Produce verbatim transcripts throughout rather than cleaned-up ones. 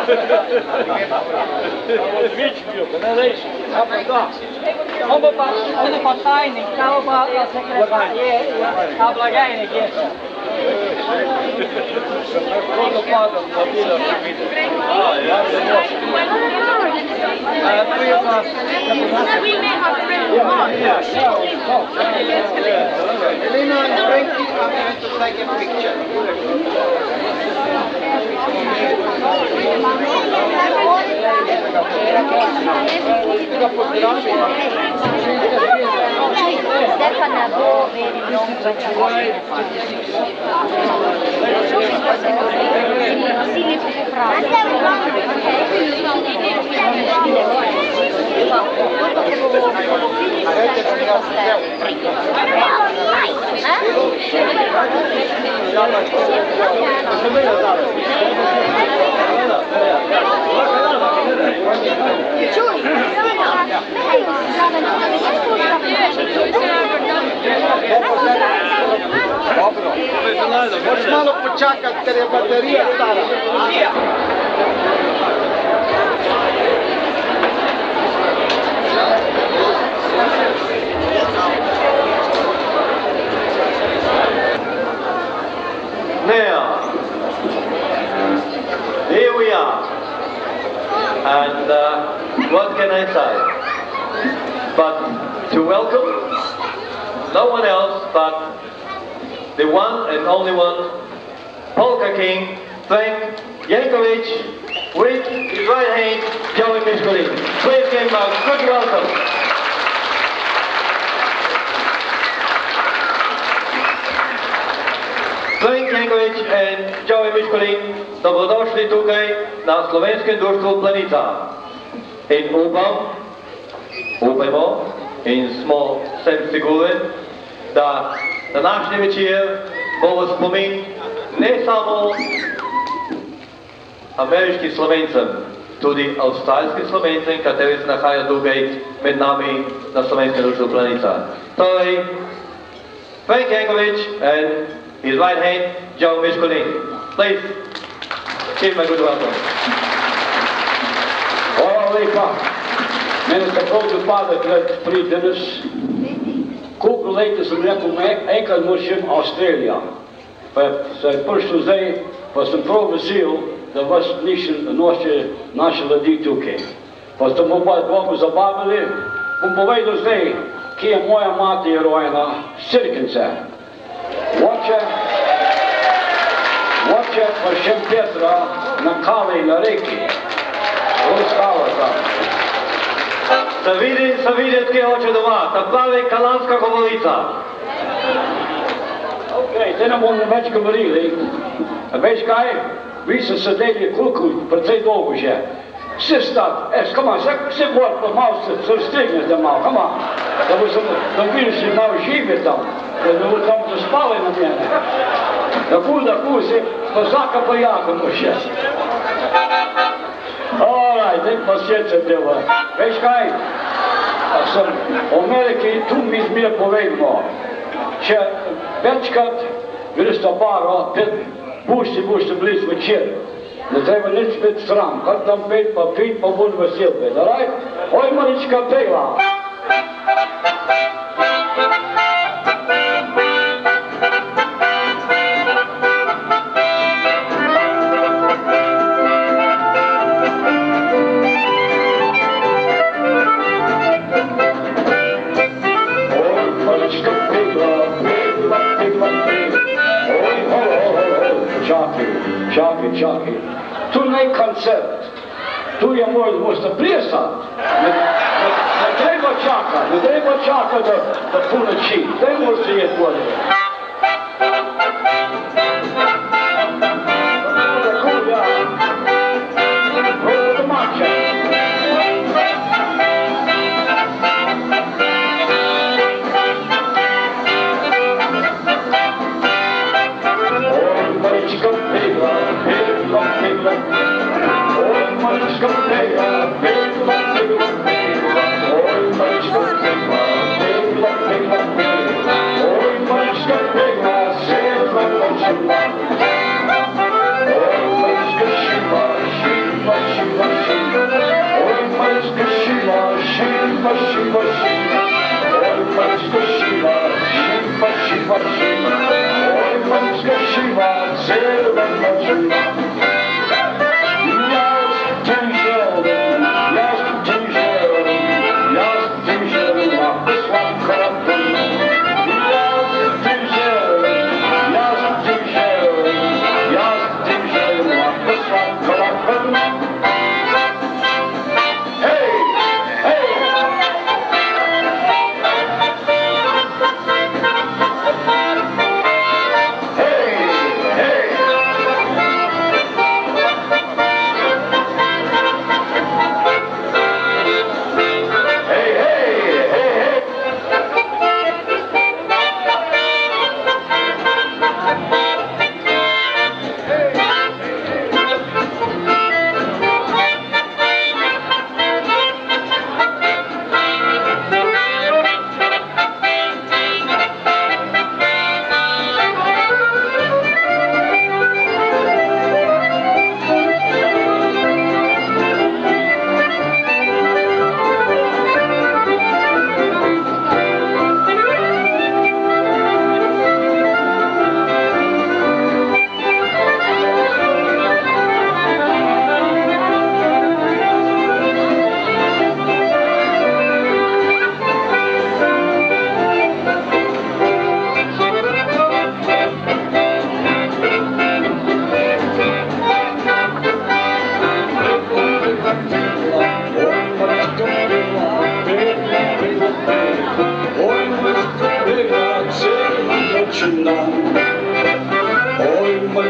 Ono pa tajnik, kao pa sekretar, je, a blagajnik je. Ono padam, pa bila privida. A, ja se nosim. A, tu je pa... Elena and Frankie are going to take a picture. Stefana bo vedi Yankovic. Si li pravi. Možeš malo počakati, ker je baterija stara. Now, here we are, and uh, what can I say? But to welcome no one else but the one and only one, Polka King, Frank Yankovic, with his right hand, Joey Miskulin. Please give him a good welcome. Frank Yankovic and Joey Miskulin, dobrodošli tukaj na slovenskem društvu Planica. In upam, upajmo in smo sem siguren, da današnji večer bo v spomin ne samo ameriškim Slovencem, tudi avstralskim Slovencem, kateri se nahajajo tukaj med nami na slovenskem društvu Planica. Torej, Frank Yankovic and his right hand, Joe Miskulin. Please, give him a good welcome. Hvala lepa. Mene tako dopada, da pride danes. Koliko leta sem rekel, enkrat moram Avstralija. Pa se je prišel zdaj, pa sem prav vesel, da vas nišem naše ljudi tukaj. Pa ste mu pa Bogu zabavili. Bom povedal zdaj, kje je moja mati rojena, Sirkence. Oče, oče pa še Petra na Kali na reki. Ostala tam. Se vidi, se vidi, kje je oče doma, ta pravi kalanska govorica. Ok, zdaj ne bomo več govorili. Veš kaj? Vi ste sedeli koliko, precej dolgo že. Vse stat, es, come on, vse gor, pa malo se stignete malo, come on. Da bo sem, da vidiš si malo žive tam, da bo tam zaspali na mene. Da ku, da ku si, pa zaka pa jakamo še. Alright, zdaj pa sjećam dela. Veš kaj? A sem v Ameriki, tu mi zmer povedmo. Če večkrat vidiš ta baro, pušti, pušti bliz večer. Ne treba nič biti sram, kar tam pet pa pit, pa bud vesel pet, alright? Oj, Maricka, pegla! Oj, Maricka, pegla, pegla, pegla, pegla. Oj, oj, oj, oj, čakaj, čakaj, čakaj. Tu ne koncert, tu je moj, možete plesat. Ne, ne, ne treba čakat, ne treba čakat do, do ponoči, ne možete jeti bolje. Kulja, ovo domaće. Oj, Maricka, pegla, pegla, pegla. Oj, Maricka, pegla, pegla, pegla, pegla. Oj, Maricka, pegla, pegla, pegla, pegla. Oj, Maricka, pegla, sjeva, sjeva. Oj, Maricka, šiva, šiva,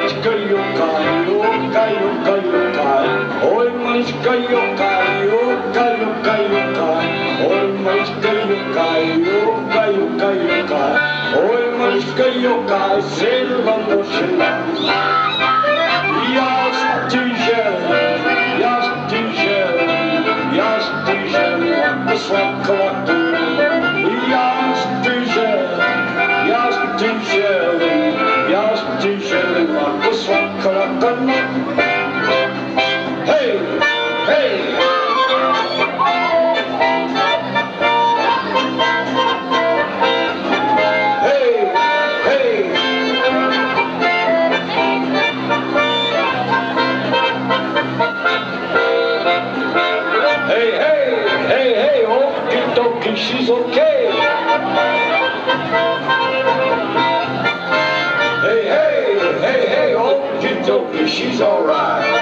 Maricka, yoka, yoka, yoka, yoka. Oi, Maricka, yoka, yoka, yoka, yoka. Oi, Maricka, yoka, yoka, yoka, yoka. Oi, Maricka, yoka, zelo nošila. Ja ti želim, ja ti želim, ja ti želim da svaka lako. Ja ti želim, ja ti želim, ja ti želim da svaka lako. Hej, hej! Hey, hey, hey, hey, okie dokie, she's okay. Hey, hey, hey, hey, okie dokie, she's alright.